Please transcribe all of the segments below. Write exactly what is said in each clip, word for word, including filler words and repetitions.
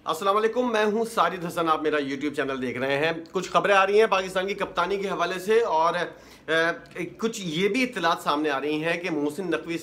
अस्सलाम वालेकुम, मैं हूं साजिद हसन। आप मेरा यूट्यूब चैनल देख रहे हैं। कुछ खबरें आ रही हैं पाकिस्तान की कप्तानी के हवाले से और ए, कुछ ये भी इत्तलात सामने आ रही हैं कि मोहसिन नकवी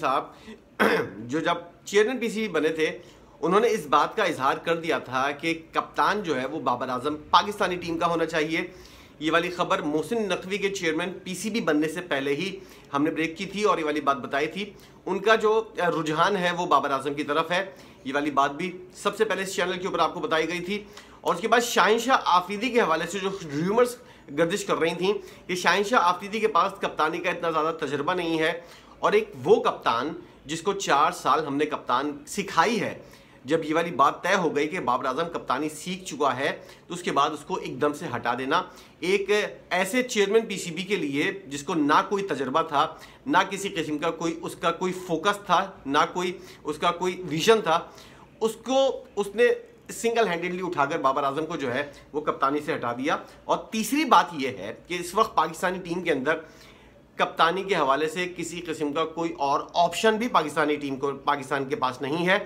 साहब जो जब चेयरमैन पीसीबी बने थे उन्होंने इस बात का इजहार कर दिया था कि कप्तान जो है वो बाबर आजम पाकिस्तानी टीम का होना चाहिए। ये वाली खबर मोहसिन नकवी के चेयरमैन पीसीबी बनने से पहले ही हमने ब्रेक की थी और ये वाली बात बताई थी। उन्का जो रुझान है वो बाबर आजम की तरफ है। ये वाली बात भी सबसे पहले इस चैनल के ऊपर आपको बताई गई थी। और उसके बाद शाहिनशाह आफरीदी के हवाले से जो र्यूमर्स गर्दिश कर रही थी कि शाहिनशाह आफरीदी के पास कप्तानी का इतना ज़्यादा तजर्बा नहीं है और एक वो कप्तान जिसको चार साल हमने कप्तान सिखाई है, जब ये वाली बात तय हो गई कि बाबर आजम कप्तानी सीख चुका है तो उसके बाद उसको एकदम से हटा देना एक ऐसे चेयरमैन पीसीबी के लिए जिसको ना कोई तजर्बा था, ना किसी किस्म का कोई उसका कोई फोकस था, ना कोई उसका कोई विजन था, उसको उसने सिंगल हैंडेडली उठाकर बाबर आजम को जो है वो कप्तानी से हटा दिया। और तीसरी बात यह है कि इस वक्त पाकिस्तानी टीम के अंदर कप्तानी के हवाले से किसी किस्म का कोई और ऑप्शन भी पाकिस्तानी टीम को पाकिस्तान के पास नहीं है।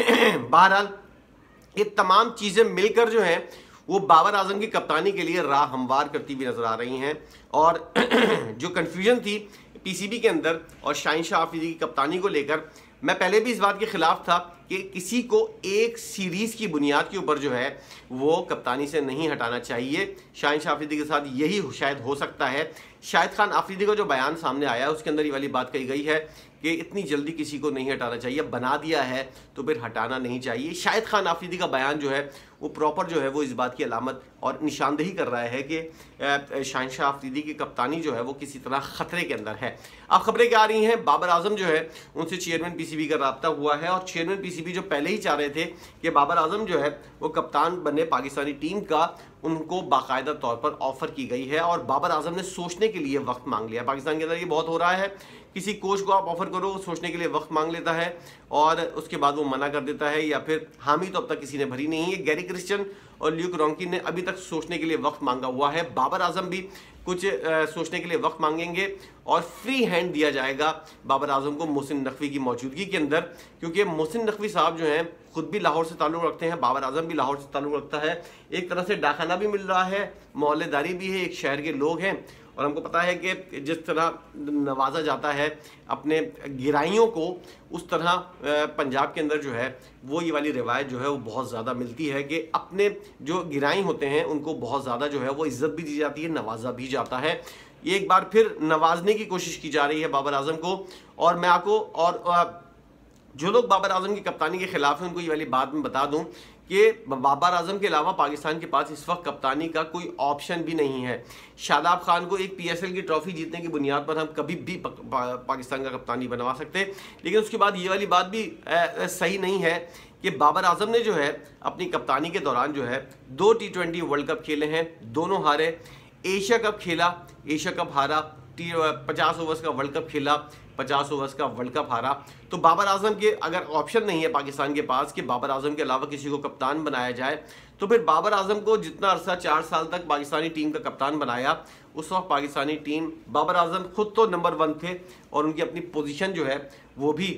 बहरहाल ये तमाम चीज़ें मिलकर जो है वो बाबर आजम की कप्तानी के लिए राह हमवार करती हुई नजर आ रही हैं। और जो कन्फ्यूजन थी पीसीबी के अंदर और शाहिनशाह आफरीदी की कप्तानी को लेकर, मैं पहले भी इस बात के खिलाफ था कि किसी को एक सीरीज़ की बुनियाद के ऊपर जो है वो कप्तानी से नहीं हटाना चाहिए। शाहिनशाह आफरीदी के साथ यही शायद हो सकता है। शाहिद खान आफरीदी का जो बयान सामने आया उसके अंदर ये वाली बात कही गई है कि इतनी जल्दी किसी को नहीं हटाना चाहिए, बना दिया है तो फिर हटाना नहीं चाहिए। शाहिद खान आफरीदी का बयान जो है वो प्रॉपर जो है वो इस बात की अलामत और निशानदेही कर रहा है कि शाहिनशाह आफरीदी की कप्तानी जो है वो किसी तरह ख़तरे के अंदर है। अब खबरें क्या आ रही हैं, बाबर आजम जो है उनसे चेयरमैन पीसीबी का रब्ता हुआ है और चेयरमैन पीसीबी जो पहले ही चाह रहे थे कि बाबर आजम जो है वो कप्तान बने पाकिस्तानी टीम का, उनको बाकायदा तौर पर ऑफर की गई है और बाबर आजम ने सोचने के लिए वक्त मांग लिया। पाकिस्तान के अंदर ये बहुत हो रहा है, किसी कोच को आप ऑफर करो वो सोचने के लिए वक्त मांग लेता है और उसके बाद वो मना कर देता है या फिर हामी तो अब तक किसी ने भरी नहीं है। गैरी क्रिश्चियन और ल्यूक रॉन्किन ने अभी तक सोचने के लिए वक्त मांगा हुआ है। बाबर आजम भी कुछ आ, सोचने के लिए वक्त मांगेंगे और फ्री हैंड दिया जाएगा बाबर आजम को मोहसिन नकवी की मौजूदगी के अंदर, क्योंकि मोहसिन नकवी साहब जो हैं खुद भी लाहौर से ताल्लुक़ रखते हैं, बाबर आजम भी लाहौर से ताल्लुक़ रखता है। एक तरह से डाखाना भी मिल रहा है, मोहल्लेदारी भी है, एक शहर के लोग हैं और हमको पता है कि जिस तरह नवाजा जाता है अपने गिराइयों को, उस तरह पंजाब के अंदर जो है वो ये वाली रिवायत जो है वो बहुत ज़्यादा मिलती है कि अपने जो गिराई होते हैं उनको बहुत ज़्यादा जो है वो इज़्ज़त भी दी जाती है, नवाजा भी जाता है। ये एक बार फिर नवाजने की कोशिश की जा रही है बाबर आजम को। और मैं आपको और जो लोग बाबर आजम की कप्तानी के खिलाफ हैं उनको ये वाली बात मैं बता दूं कि बाबर आजम के अलावा पाकिस्तान के पास इस वक्त कप्तानी का कोई ऑप्शन भी नहीं है। शादाब खान को एक पीएसएल की ट्रॉफी जीतने की बुनियाद पर हम कभी भी पा, पा, पाकिस्तान का कप्तानी बनवा सकते, लेकिन उसके बाद ये वाली बात भी आ, सही नहीं है कि बाबर आजम ने जो है अपनी कप्तानी के दौरान जो है दो टी ट्वेंटी वर्ल्ड कप खेले हैं, दोनों हारे। एशिया कप खेला, एशिया कप हारा। टी पचास ओवर्स का वर्ल्ड कप खेला, पचास ओवर्स का वर्ल्ड कप हारा। तो बाबर आजम के अगर ऑप्शन नहीं है पाकिस्तान के पास कि बाबर आजम के अलावा किसी को कप्तान बनाया जाए, तो फिर बाबर आजम को जितना अरसा चार साल तक पाकिस्तानी टीम का कप्तान बनाया, उस वक्त पाकिस्तानी टीम, बाबर आजम खुद तो नंबर वन थे और उनकी अपनी पोजीशन जो है वो भी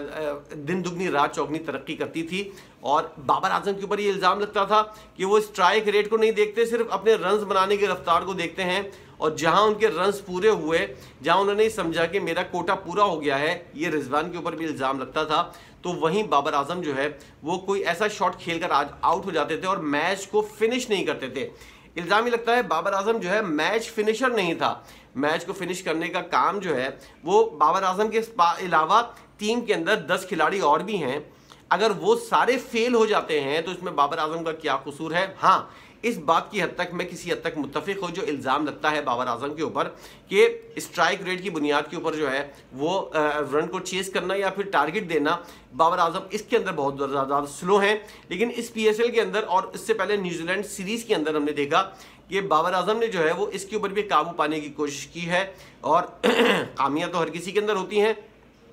दिन दुगनी रात चौगनी तरक्की करती थी। और बाबर आजम के ऊपर ये इल्ज़ाम लगता था कि वो स्ट्राइक रेट को नहीं देखते, सिर्फ अपने रन्स बनाने की रफ्तार को देखते हैं और जहां उनके रन्स पूरे हुए, जहां उन्होंने समझा कि मेरा कोटा पूरा हो गया है, ये रिजवान के ऊपर भी इल्ज़ाम लगता था, तो वहीं बाबर आजम जो है वो कोई ऐसा शॉट खेलकर आज आउट हो जाते थे और मैच को फिनिश नहीं करते थे। इल्ज़ाम ही लगता है बाबर आजम जो है मैच फिनिशर नहीं था। मैच को फिनिश करने का काम जो है वो बाबर आजम के अलावा टीम के अंदर दस खिलाड़ी और भी हैं, अगर वो सारे फेल हो जाते हैं तो इसमें बाबर आजम का क्या कसूर है। हाँ, इस बात की हद तक मैं किसी हद तक मुत्तफिक हूँ जो इल्ज़ाम लगता है बाबर आजम के ऊपर कि स्ट्राइक रेट की बुनियाद के ऊपर जो है वो रन को चेस करना या फिर टारगेट देना, बाबर आजम इसके अंदर बहुत ज़्यादा स्लो हैं। लेकिन इस पीएसएल के अंदर और इससे पहले न्यूजीलैंड सीरीज़ के अंदर हमने देखा कि बाबर आजम ने जो है वो इसके ऊपर भी काबू पाने की कोशिश की है और खामियां तो हर किसी के अंदर होती हैं,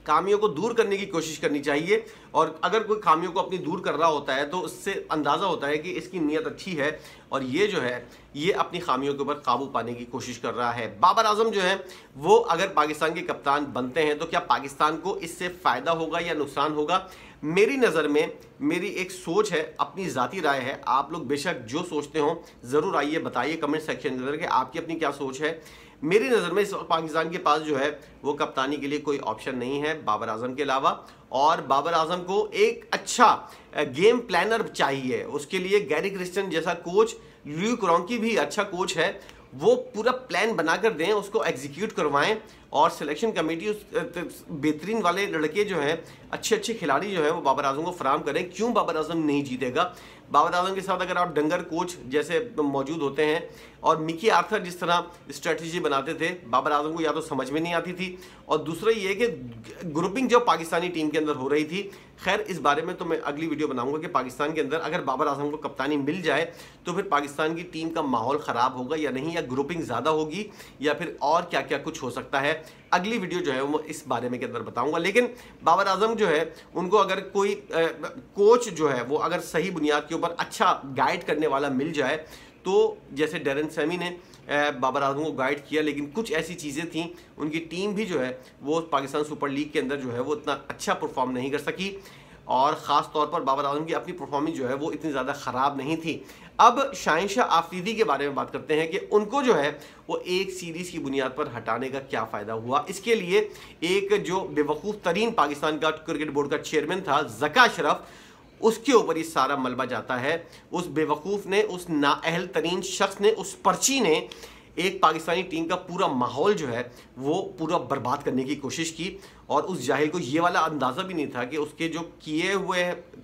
खामियों को दूर करने की कोशिश करनी चाहिए। और अगर कोई खामियों को अपनी दूर कर रहा होता है तो उससे अंदाज़ा होता है कि इसकी नीयत अच्छी है और ये जो है ये अपनी खामियों के ऊपर काबू पाने की कोशिश कर रहा है। बाबर आजम जो है वो अगर पाकिस्तान के कप्तान बनते हैं तो क्या पाकिस्तान को इससे फ़ायदा होगा या नुकसान होगा? मेरी नज़र में, मेरी एक सोच है, अपनी ज़ाती राय है, आप लोग बेशक जो सोचते हो ज़रूर आइए बताइए कमेंट सेक्शन के अंदर कि आपकी अपनी क्या सोच है। मेरी नज़र में इस वक्त पाकिस्तान के पास जो है वो कप्तानी के लिए कोई ऑप्शन नहीं है बाबर आजम के अलावा, और बाबर आजम को एक अच्छा गेम प्लानर चाहिए। उसके लिए गैरी क्रिस्टन जैसा कोच, ल्यूक रॉन्की भी अच्छा कोच है, वो पूरा प्लान बनाकर दें, उसको एग्जीक्यूट करवाएं और सिलेक्शन कमेटी उस बेहतरीन वाले लड़के जो हैं, अच्छे अच्छे खिलाड़ी जो हैं वो बाबर आजम को फराम करें। क्यों बाबर आजम नहीं जीतेगा? बाबर आजम के साथ अगर आप डंगर कोच जैसे मौजूद होते हैं और मिकी आर्थर जिस तरह स्ट्रेटजी बनाते थे, बाबर आजम को या तो समझ में नहीं आती थी, और दूसरा ये कि ग्रुपिंग जो पाकिस्तानी टीम के अंदर हो रही थी। खैर इस बारे में तो मैं अगली वीडियो बनाऊंगा कि पाकिस्तान के अंदर अगर बाबर आजम को कप्तानी मिल जाए तो फिर पाकिस्तान की टीम का माहौल ख़राब होगा या नहीं, या ग्रुपिंग ज़्यादा होगी, या फिर और क्या क्या कुछ हो सकता है। अगली वीडियो जो है वो इस बारे में के अंदर बताऊंगा। लेकिन बाबर आजम जो है उनको अगर कोई आ, कोच जो है वो अगर सही बुनियाद के ऊपर अच्छा गाइड करने वाला मिल जाए, तो जैसे डेरन सैमी ने बाबर आजम को गाइड किया, लेकिन कुछ ऐसी चीज़ें थीं, उनकी टीम भी जो है वो पाकिस्तान सुपर लीग के अंदर जो है वो इतना अच्छा परफॉर्म नहीं कर सकी, और ख़ास तौर पर बाबर आजम की अपनी परफॉर्मेंस जो है वो इतनी ज़्यादा ख़राब नहीं थी। अब शाहिनशाह आफरीदी के बारे में बात करते हैं कि उनको जो है वो एक सीरीज़ की बुनियाद पर हटाने का क्या फ़ायदा हुआ। इसके लिए एक जो बेवकूफ़ तरीन पाकिस्तान का क्रिकेट बोर्ड का चेयरमैन था ज़का अशरफ, उसके ऊपर ये सारा मलबा जाता है। उस बेवकूफ़ ने, उस नाअहल तरीन शख्स ने, उस पर्ची ने एक पाकिस्तानी टीम का पूरा माहौल जो है वो पूरा बर्बाद करने की कोशिश की, और उस जाहिल को ये वाला अंदाज़ा भी नहीं था कि उसके जो किए हुए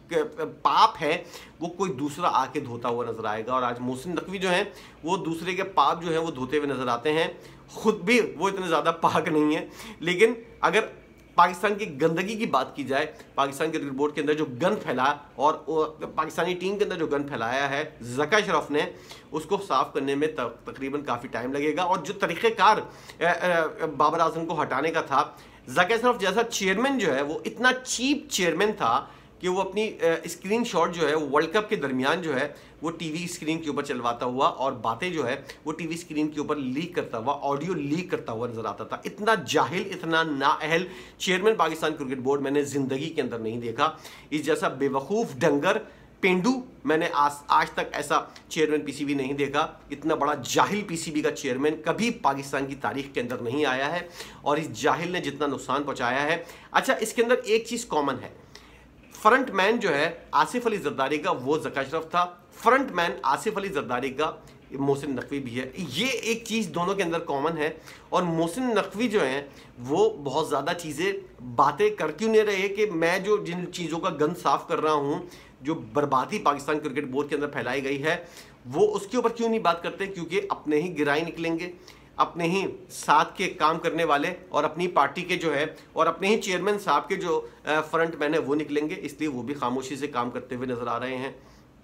पाप हैं वो कोई दूसरा आके धोता हुआ नज़र आएगा। और आज मोहसिन नकवी जो हैं वो दूसरे के पाप जो हैं वो धोते हुए नज़र आते हैं। ख़ुद भी वो इतने ज़्यादा पाक नहीं है, लेकिन अगर पाकिस्तान की गंदगी की बात की जाए, पाकिस्तान क्रिकेट बोर्ड के अंदर जो गंद फैला और पाकिस्तानी टीम के अंदर जो गंद फैलाया है ज़का अशरफ ने, उसको साफ़ करने में तकरीबन काफ़ी टाइम लगेगा। और जो तरीक़ेकार बाबर आजम को हटाने का था, ज़का अशरफ जैसा चेयरमैन जो है वो इतना चीप चेयरमैन था कि वो अपनी स्क्रीन शॉट जो है वर्ल्ड कप के दरमियान जो है वो टीवी स्क्रीन के ऊपर चलवाता हुआ और बातें जो है वो टीवी स्क्रीन के ऊपर लीक करता हुआ, ऑडियो लीक करता हुआ नजर आता था। इतना जाहिल, इतना नाअहल चेयरमैन पाकिस्तान क्रिकेट बोर्ड मैंने ज़िंदगी के अंदर नहीं देखा। इस जैसा बेवकूफ़ डंगर पेंडू मैंने आज आज तक ऐसा चेयरमैन पीसीबी नहीं देखा। इतना बड़ा जाहिल पीसीबी का चेयरमैन कभी पाकिस्तान की तारीख के अंदर नहीं आया है, और इस जाहिल ने जितना नुकसान पहुंचाया है। अच्छा, इसके अंदर एक चीज़ कॉमन है, फ्रंट मैन जो है आसिफ अली जरदारी का वो ज़का अशरफ था, फ्रंट मैन आसिफ अली जरदारी का मोहसिन नकवी भी है। ये एक चीज़ दोनों के अंदर कॉमन है। और मोहसिन नकवी जो हैं वो बहुत ज़्यादा चीज़ें बातें कर क्यों नहीं रहे कि मैं जो जिन चीज़ों का गंद साफ़ कर रहा हूँ, जो बर्बादी पाकिस्तान क्रिकेट बोर्ड के अंदर फैलाई गई है, वो उसके ऊपर क्यों नहीं बात करते? क्योंकि अपने ही गिराई निकलेंगे, अपने ही साथ के काम करने वाले और अपनी पार्टी के जो है और अपने ही चेयरमैन साहब के जो फ्रंट मैन है वो निकलेंगे, इसलिए वो भी खामोशी से काम करते हुए नज़र आ रहे हैं।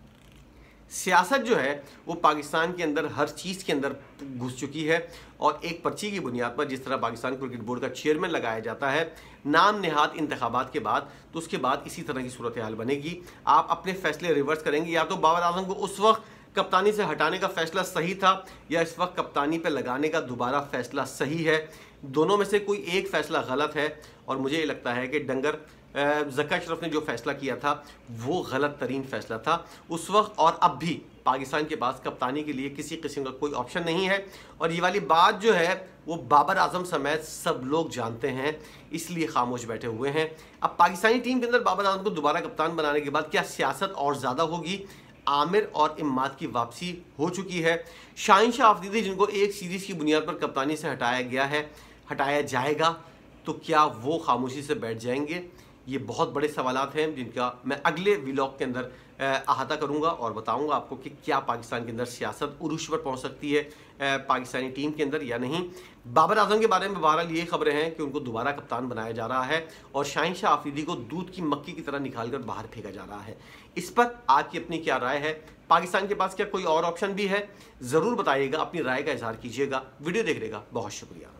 सियासत जो है वो पाकिस्तान के अंदर हर चीज़ के अंदर घुस चुकी है, और एक पर्ची की बुनियाद पर जिस तरह पाकिस्तान क्रिकेट बोर्ड का चेयरमैन लगाया जाता है नाम नेहाद इंतखाबात के बाद, तो उसके बाद इसी तरह की सूरत हाल बनेगी। आप अपने फैसले रिवर्स करेंगे, या तो बाबर आजम को उस वक्त कप्तानी से हटाने का फैसला सही था, या इस वक्त कप्तानी पे लगाने का दोबारा फैसला सही है। दोनों में से कोई एक फैसला गलत है, और मुझे ये लगता है कि डंगर ज़का अशरफ ने जो फैसला किया था वो गलत तरीन फैसला था उस वक्त, और अब भी पाकिस्तान के पास कप्तानी के लिए किसी किस्म का कोई ऑप्शन नहीं है। और ये वाली बात जो है वो बाबर आजम समेत सब लोग जानते हैं, इसलिए खामोश बैठे हुए हैं। अब पाकिस्तानी टीम के अंदर बाबर आजम को दोबारा कप्तान बनाने के बाद क्या सियासत और ज़्यादा होगी? आमिर और इम्माद की वापसी हो चुकी है। शाहिनशाह आफरीदी जिनको एक सीरीज़ की बुनियाद पर कप्तानी से हटाया गया है, हटाया जाएगा, तो क्या वो खामोशी से बैठ जाएंगे? ये बहुत बड़े सवालात हैं जिनका मैं अगले व्लॉग के अंदर अहाता करूंगा और बताऊंगा आपको कि क्या पाकिस्तान के अंदर सियासत उरूज पर पहुंच सकती है पाकिस्तानी टीम के अंदर या नहीं। बाबर आजम के बारे में बहरहाल ये खबरें हैं कि उनको दोबारा कप्तान बनाया जा रहा है, और शाहिनशाह आफरीदी को दूध की मक्खी की तरह निकाल कर बाहर फेंका जा रहा है। इस पर आपकी अपनी क्या राय है? पाकिस्तान के पास क्या कोई और ऑप्शन भी है? ज़रूर बताइएगा, अपनी राय का इजहार कीजिएगा। वीडियो देखने का बहुत शुक्रिया।